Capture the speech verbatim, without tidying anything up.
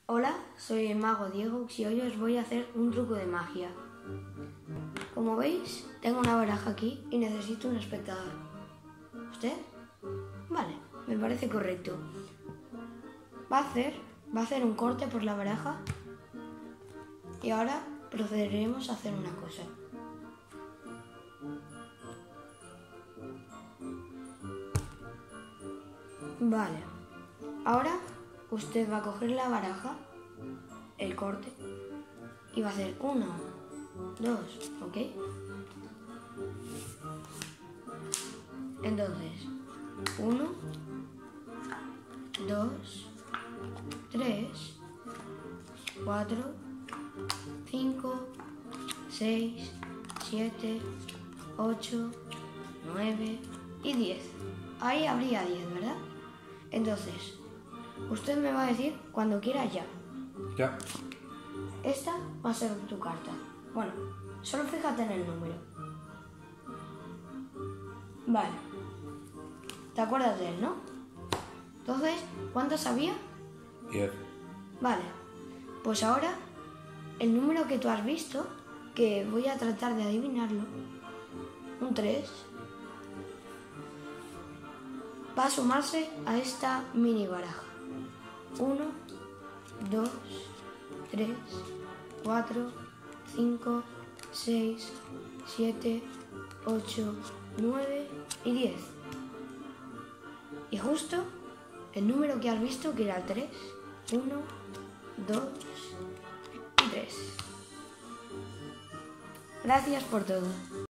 Hola, soy el mago Diego y hoy os voy a hacer un truco de magia. Como veis, tengo una baraja aquí y necesito un espectador. ¿Usted? Vale, me parece correcto. Va a hacer, va a hacer un corte por la baraja y ahora procederemos a hacer una cosa. Vale, ahora usted va a coger la baraja, el corte, y va a hacer uno, dos, ¿ok? Entonces, uno, dos, tres, cuatro, cinco, seis, siete, ocho, nueve y diez. Ahí habría diez, ¿verdad? Entonces, usted me va a decir cuando quiera ya. Ya. Esta va a ser tu carta. Bueno, solo fíjate en el número. Vale. ¿Te acuerdas de él, no? Entonces, ¿cuántos había? Diez. Vale. Pues ahora, el número que tú has visto, que voy a tratar de adivinarlo, un tres, va a sumarse a esta mini baraja. uno, dos, tres, cuatro, cinco, seis, siete, ocho, nueve y diez. Y justo el número que has visto, que era el tres. uno, dos y tres. Gracias por todo.